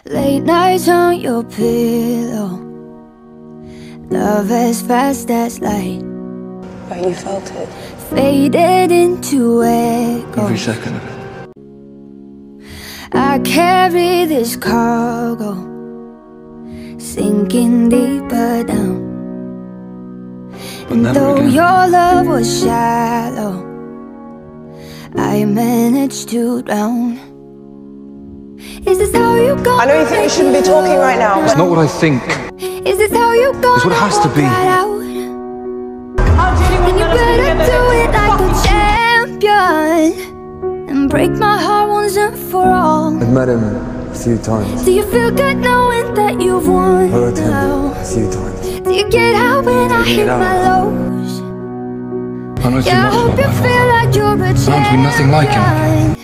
Late nights on your pillow, love as fast as light. But you felt it. Faded into echo. Every second of it. I carry this cargo, sinking deeper down. And though your love was shallow, I managed to drown. Is this how you go? I know you think you shouldn't be talking right now, but It's not what I think. is this how you go? It's what it has to be. Then you better do it like a champion and break my heart once and for all. I've met him a few times. Do you feel good knowing that you've won Heard him now? a few times. Do you get out when I hit my lows? I know too Yeah, I much hope about you my feel father. like you're a Sounds to be nothing like him. champion.